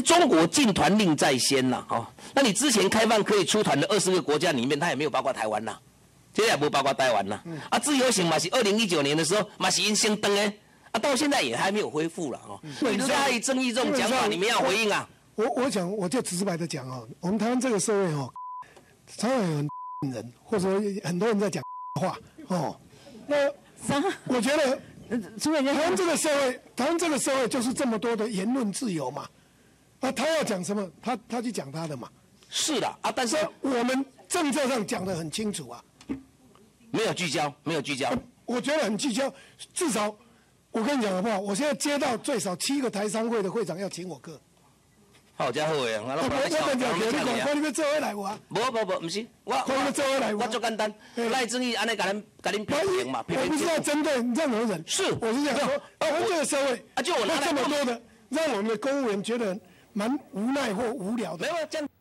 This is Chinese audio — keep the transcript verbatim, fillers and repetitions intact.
中国禁团令在先呐，哦，那你之前开放可以出团的二十个国家里面，它也没有包括台湾呐，现在也不包括台湾呐。嗯、啊，自由行嘛是二零一九年的时候嘛是因先登哎，啊到现在也还没有恢复了哦。所以对于争议这种讲法，你们要回应啊。 我我讲我就直白的讲哦，我们台湾这个社会哦，常常有人或者说很多人在讲话哦，那我觉得。台湾这个社会，台湾这个社会就是这么多的言论自由嘛，啊，他要讲什么，他他去讲他的嘛。 是的啊，但是我们政策上讲得很清楚啊， 没有聚焦，没有聚焦。 我觉得很聚焦，至少我跟你讲好不好？我现在接到最少七个台商会的会长要请我客。 好家伙诶！我我跟你讲，你讲，看你要做回来我。 无无无，唔是，我我做回来我。 我做简单，赖正义安尼甲咱甲恁批评嘛，批评。 我不是要针对任何人， 是， 我是想说，台湾这个社会啊，就我这么多的，让我们的公务员觉得蛮无奈或无聊的。 没有这样。